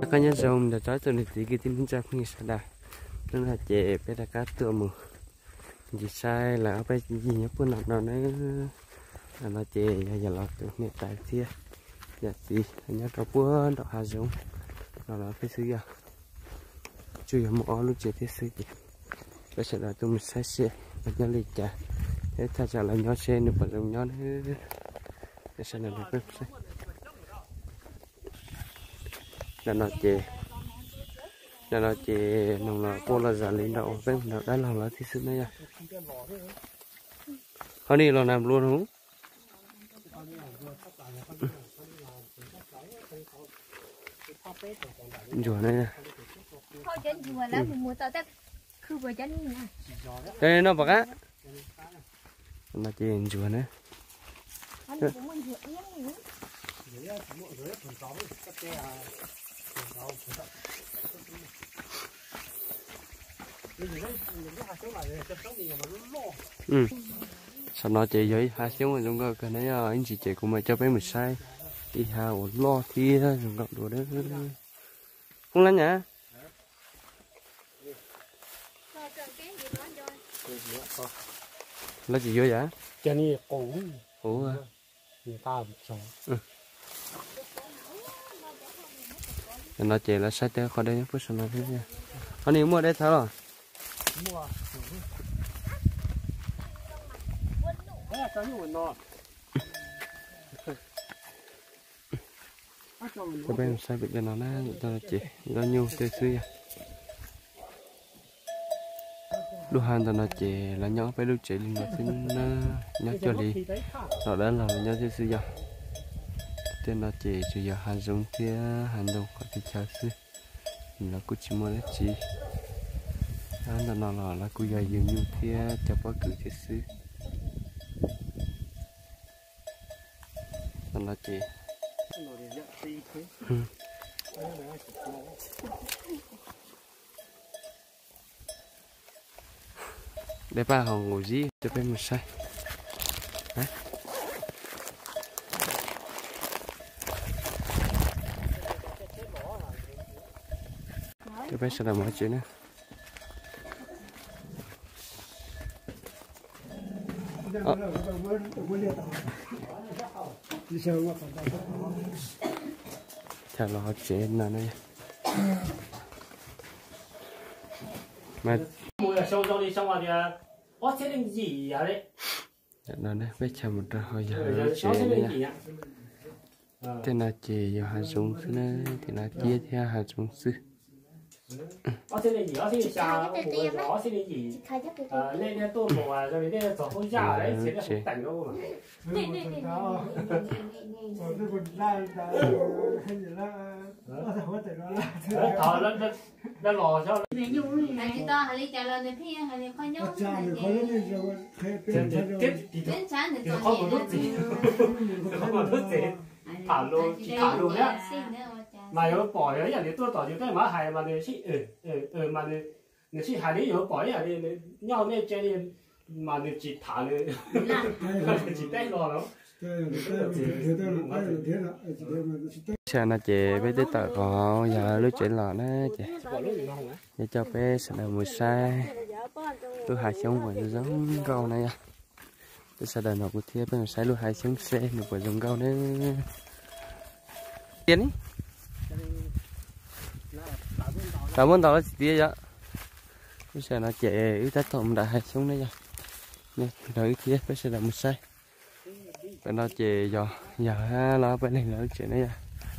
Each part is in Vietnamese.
có nhớ rồng để cho tôi được tí cái tin chắc như sao đây nó là chế bé đã cá tựa mù gì sai là bé gì nhớ bữa nào nữa là nó chế giờ lọt được nè tại kia giờ gì nhớ có bữa đọc hà giống là cái thứ gì chưa có một lúc chế thế sự gì bây giờ là tôi mình sai xe và nhớ lịch trả thế ta trả lại nhớ xe nữa còn dùng nhớ nữa để xem là được sai là nó chế nông là cô là giả lính đậu với nó đã làm là thì sự này à họ đi là làm luôn không chùa này nè đây nó bạc á là chế chùa này sau đó chị với hai xíu mà chúng cái này anh chị cũng mà cho bé mình sai đi hà lo thi ra dùng gọng đồ đấy không lắm nhá là gì vô vậy cái này cổ ủa người ta sống nó chỉ là sai tới khỏi đây phút sau này thế nha anh đi mua đây tháo rồi mua cái nó cái bên sai bị cái nó nè cho nó chỉ nó nhiều tê suy đu han cho nó chỉ là nhỏ phải lưu chỉ liền nó xin nhỏ cho đi rồi đó là nhỏ tê suy giờ tên nó chỉ chủ yếu hàng dùng kia hàng dùng có thể chờ xí là cứ chỉ mua lấy chỉ nó là cứ giờ dùng như thế cho bất cứ cái xí nó chỉ để ba họ ngồi gì cho bên một sai đấy cho bé sẽ làm mọi chuyện nữa chào lo chuyện nào đây mà mua là sâu sâu đi xong rồi thì có thế nên gì vậy đấy nó đấy bé chào một trò hồi giờ chuyện này nha tên là chị giờ hà dũng thì là chia theo hà dũng sư có thế này gì có thế này sao có thế này gì lên lên tôi bảo rồi đây tổ không ra đấy sẽ là không tành đâu mà thọ nó lò cho chị to hả đi trả lời này phía hả đi khoai nhóc đến sáng thì không có nước gì không có nước gì thả luôn nhá mà nếu bỏ ấy là tôi tỏ những cái mà hay mà nếu chị mà nếu chị hay nếu bỏ ấy là nhau nên chơi đi mà nếu chỉ thả nên chỉ tay lò đó xe nó chị bé tới tờ có giờ lúc chuyện lò nó chị để cho bé sẽ là mùi sai tôi hai sống của giống câu này à tôi sẽ đợi nó của thiê bé sai lúc hai sống xe được của giống câu đấy tiền cảm ơn tao là tia vậy tôi sẽ nó chạy ít tết tổng đã hai sống đấy nha rồi thiê bé sẽ là một sai bên đó chị giờ nó bên này là chuyện đấy nha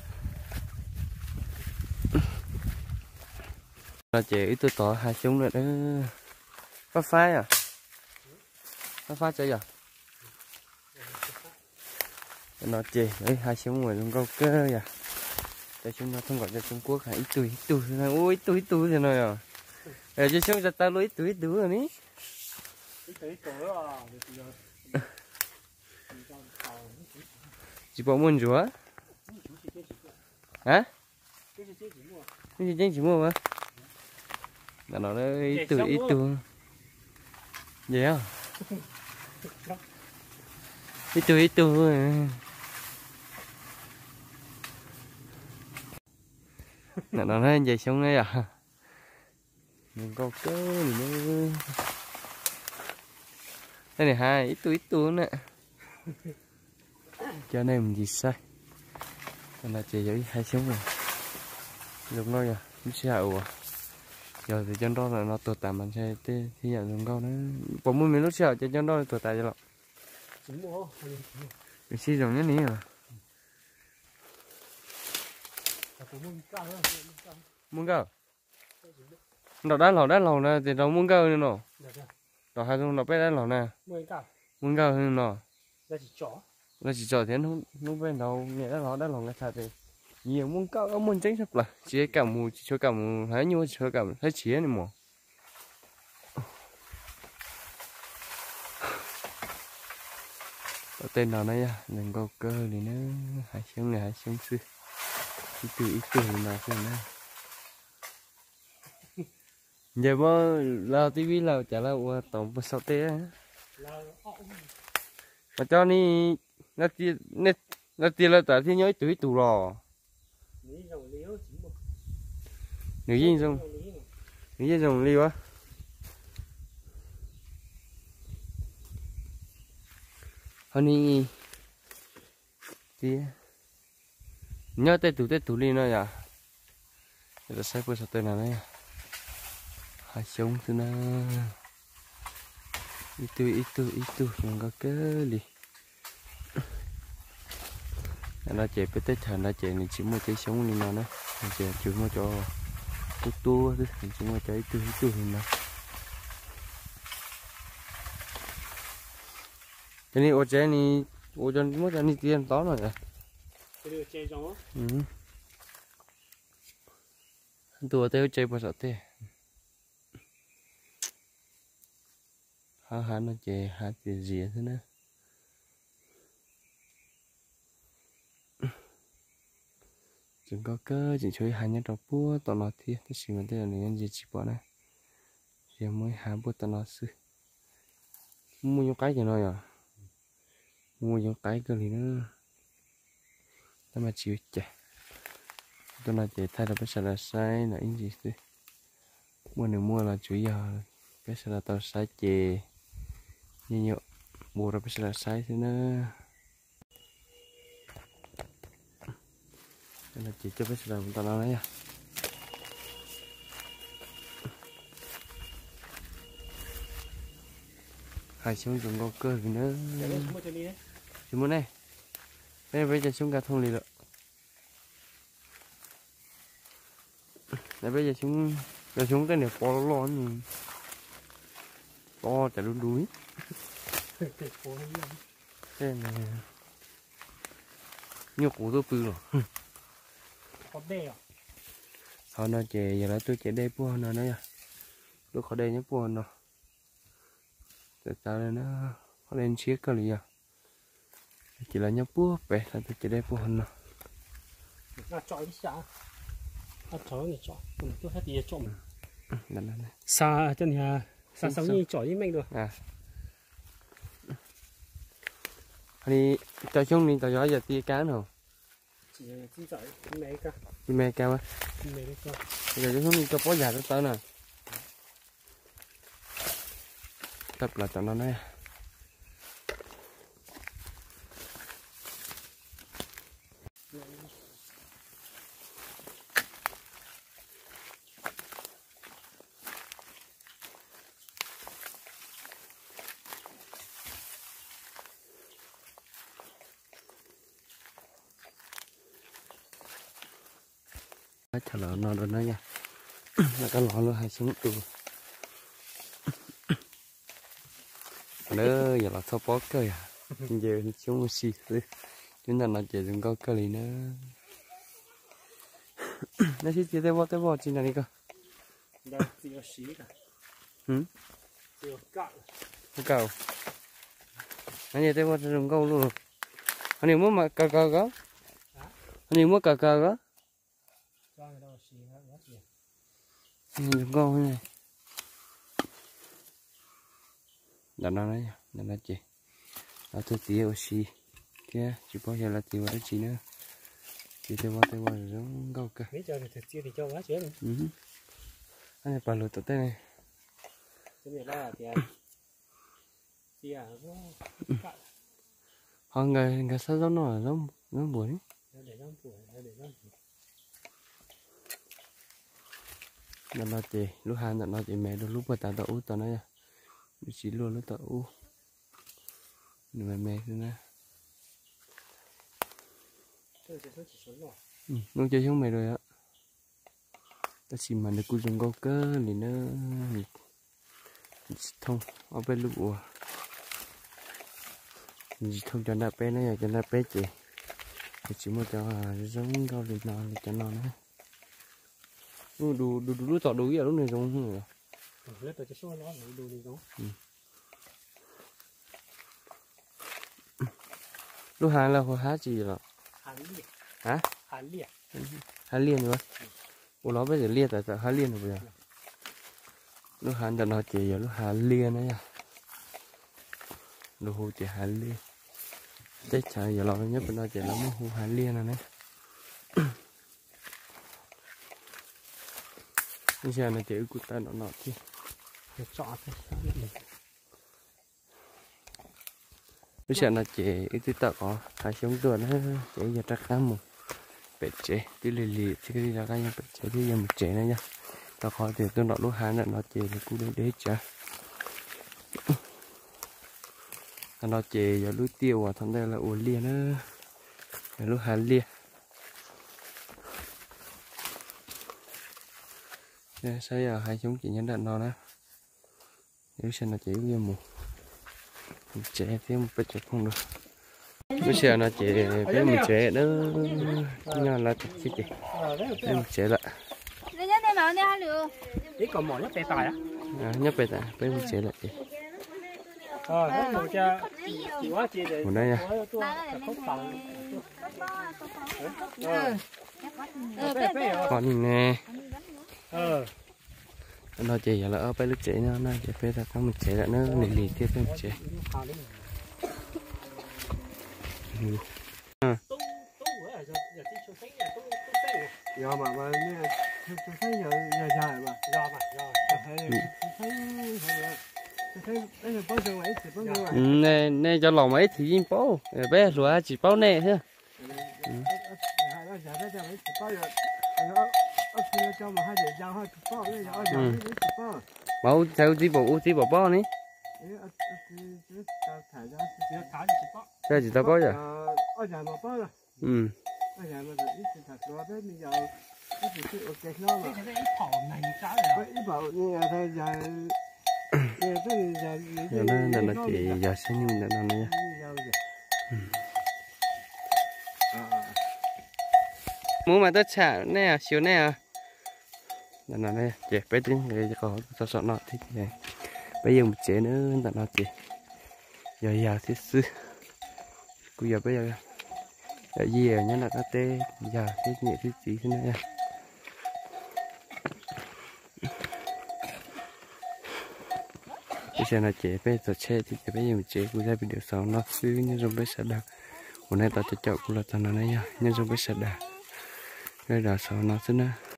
là chị ít tôi tỏ hai chúng rồi đó có phái à có phái chơi giờ nó chị ấy hai chúng người luôn câu cơ vậy để chúng nó không gọi cho Trung Quốc hả ít tuổi này ôi ít tuổi rồi à để cho chúng ta lối ít tuổi rồi ní chị bỏ muốn rửa hả cái gì chỉ mua mà là nó ít tuổi vậy à ít tuổi nó nói vậy xuống đấy à mình có cơ nữa đây này hai ít tuổi nữa cho nên mình gì sai nên là chỉ với hai xuống rồi lúc đó giờ nó sẽ ủa giờ thì chân đó là nó tụt tạm mình sẽ thì giờ dùng câu nó có muốn mình lúc sau cho chân đó tụt tạm cho lắm mình sử dụng cái này à muốn câu nó đá lò nè thì nó muốn câu nữa nó đó hai thằng nó bé đá lò nè muốn câu hơn nó là chỉ cho thế nó bên đầu nghe đá lò nghe thật thì nhiều muốn câu muốn tránh sắp là chỉ cầm cho cầm thấy như cho cầm thấy chỉ này mà tên nào này à đừng có cơ thì nó hai xương này hai xương xưa ít từ nào xem nè giờ bơ lao tivi lao chả lao tổng bơ sao té mà cho ni nó tiền là tại thì nhớ tuổi tù rò nữ gì dùng liu á honey thì nhớ tết tủ đi nó à để sai bữa sau tên nào đấy hai sống thứ na ít tu đừng có cái gì nó chạy với tết thằng nó chạy này chỉ mua cái sống đi nào nữa chạy chỉ mua cho tu thôi chỉ mua cho ít tu thì nào cái này ô trái này ô cho mất cho này tiền to rồi à tua teo chơi bao giờ thế hả nó chơi hả tiền gì thế nữa chừng có cơ chỉ chơi hai nhát đầu búa tao nói thiệt cái gì mà thế là nên gì chỉ bỏ này giờ mới hả búa tao nói xứ mua những cái gì nói à mua những cái cơ thì nó mà chịu chả tôi nói chỉ thay là bây giờ là sai là những gì thế mua nếu mua là chủ yếu bây giờ là tao sai chè nhiều mua ra bây giờ là sai thế nữa đây là chỉ cho bây giờ là tao nói đấy à hai xuống dùng có cơ gì nữa chỉ muốn này đây bây giờ xuống cả thùng lì rồi đây bây giờ xuống cái này to lon to chả đúng đuối thế này nhiều củ tôi pư rồi có đê à thôi nó chè giờ là tôi chè đê bùa nó nữa tôi có đê nhá bùa nó tại sao nó có lên chiếc cái gì à chỉ là nhá bùa bé là tôi chè đê bùa nó chọi đi xa chọi này chọi tôi hết gì chọi này xa chân nhà xa sống như chọi với mình được à đi cho chúng đi tao giỏi giờ tia cá nào chỉ giỏi mấy cả mẹ cao á mấy cái bây giờ chúng đi cho bó già nó tới nè tập là tao nó này chờ lỡ nó rồi đó nha là cái lọ luôn hai xuống tù nữa giờ là thao bó cơ à giờ xuống xì đi chúng ta nói chuyện đừng có cơ gì nữa nó xí chia tay bó trên này đi cơ đây chỉ có xí cả chỉ có cạo anh nhìn tay bó đừng câu luôn anh nhìn muốn mà cào có anh nhìn muốn cào có đừng câu này đặt nó đấy đặt nó chị nó tôi tía oxy kia chỉ có giờ là tía vào đó chị nữa chỉ tê qua giống câu cả mấy giờ thì chia thì cho quá chế luôn anh này bà lụt tụt này cái này là tiền chia họ người sao giống nó giống buồn để nó buồn để nó nó chị lúc hai nó chị mẹ lúc mà ta ú tao nói chỉ luôn lúc tao ú mẹ thế nè nó chơi không mày rồi á ta chỉ mà được cú dùng câu cơ thì nó thông ở bên lũ thông cho nó bé nó cho nó bé chị chỉ một cho giống câu thì nó cho nó nữa đủ tọt đủ gì lúc này giống không rồi lấy tới cái số nó đủ đi giống lúc hai là há gì rồi hả há liên rồi ủa nó bây giờ liên tại sao há liên rồi bây giờ lúc hai là nó chỉ giờ lúc há liên đấy nha lúc hồ chỉ há liên chết trời giờ lo nhất bên nó chỉ nó mới hồ há liên này đấy bây giờ nó chỉ cút tay nó chứ chọn bây giờ nó chỉ ít tạo có hai sống tuổi nó chỉ giờ chắc khám một bể chế tí lì chứ cái gì là cái bể chế tí giờ một chế này nha tao khỏi thì tôi nói lúc hai nó chỉ là cú để chả nó chỉ giờ lúc tiêu à thằng đây là uốn lia nữa lúc hai lia đây xây ở hai chúng chỉ nhấn đạn nó đó nếu xem là chỉ như một trẻ thêm một bịch không được bây giờ nó chỉ với một trẻ đó nhỏ là chỉ với một trẻ lại ít còn mỏ nhất bề tài á nhất bề tài với một trẻ lại một cha chỉ quá chia để một đây nha con nhìn nè nó chỉ là ở bên lúc trẻ nó chỉ phải là có một trẻ là nó lì tiếp với một trẻ giờ mà tôi thấy giờ dài mà nè cho lòng ấy thì im bao bé rồi chỉ bao nè thôi bao theo tí bộ bao ní theo chỉ tao bao giờ giờ nó chỉ giờ sinh nhung nó nha muốn mà tất cả nè xíu nè là đây chị bé tính để có sợ nó thích này bây giờ một chế nữa là nó chị giờ thiết sư bây giờ giờ gì nhớ là cái tê giờ cái nhẹ thứ gì thế này bây giờ là chế bé tổ chế thì bây giờ một chế của gia đình sau nó cứ như trong bé sạch đà hôm nay tao cho chậu của là tao nói nha nhân trong bé sạch đà cái là sau nó thế nào